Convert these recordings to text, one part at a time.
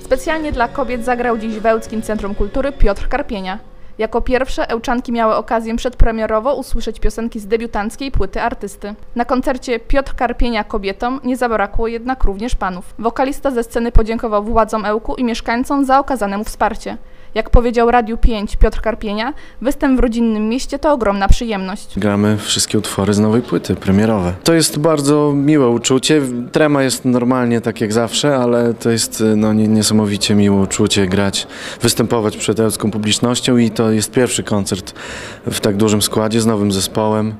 Specjalnie dla kobiet zagrał dziś w Ełckim Centrum Kultury Piotr Karpienia. Jako pierwsze Ełczanki miały okazję przedpremierowo usłyszeć piosenki z debiutanckiej płyty artysty. Na koncercie Piotr Karpienia kobietom nie zabrakło jednak również panów. Wokalista ze sceny podziękował władzom Ełku i mieszkańcom za okazane mu wsparcie. Jak powiedział Radiu 5 Piotr Karpienia, występ w rodzinnym mieście to ogromna przyjemność. Gramy wszystkie utwory z nowej płyty, premierowe. To jest bardzo miłe uczucie. Trema jest normalnie tak jak zawsze, ale to jest niesamowicie miłe uczucie grać, występować przed ełcką publicznością i to jest pierwszy koncert w tak dużym składzie z nowym zespołem.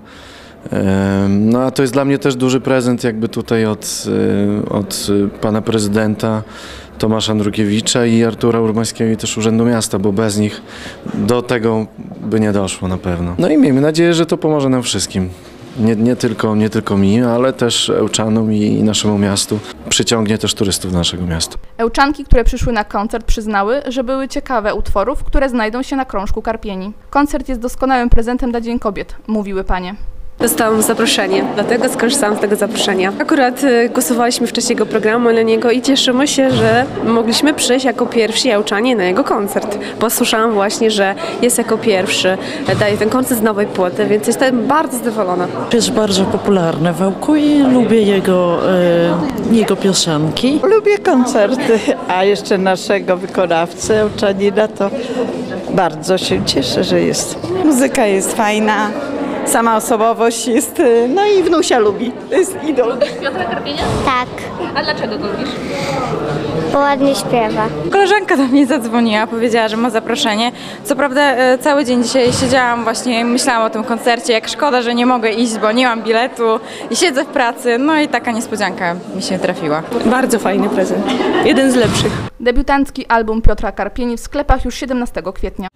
No a to jest dla mnie też duży prezent jakby tutaj od pana prezydenta Tomasza Andrukiewicza i Artura Urbańskiego i też Urzędu Miasta, bo bez nich do tego by nie doszło na pewno. No i miejmy nadzieję, że to pomoże nam wszystkim. Nie tylko mi, ale też Ełczanom i naszemu miastu. Przyciągnie też turystów do naszego miasta. Ełczanki, które przyszły na koncert, przyznały, że były ciekawe utworów, które znajdą się na krążku Karpieni. Koncert jest doskonałym prezentem na Dzień Kobiet, mówiły panie. Dostałam zaproszenie, dlatego skorzystałam z tego zaproszenia. Akurat głosowaliśmy w czasie jego programu na niego i cieszymy się, że mogliśmy przyjść jako pierwsi Ełczanie na jego koncert. Bo słyszałam właśnie, że jest jako pierwszy, daje ten koncert z nowej płyty, więc jestem bardzo zadowolona. Jest bardzo popularny w Ełku i lubię jego piosenki. Lubię koncerty, a jeszcze naszego wykonawcy Ełczanina, to bardzo się cieszę, że jest. Muzyka jest fajna. Sama osobowość jest, no i wnusia lubi, to jest idol. Piotra Karpienia? Tak, A dlaczego go lubisz? bo ładnie śpiewa. Koleżanka do mnie zadzwoniła, powiedziała, że ma zaproszenie. Co prawda cały dzień dzisiaj siedziałam właśnie, myślałam o tym koncercie, jak szkoda, że nie mogę iść, bo nie mam biletu i siedzę w pracy. No i taka niespodzianka mi się trafiła. Bardzo fajny prezent, jeden z lepszych. Debiutancki album Piotra Karpieni w sklepach już 17 kwietnia.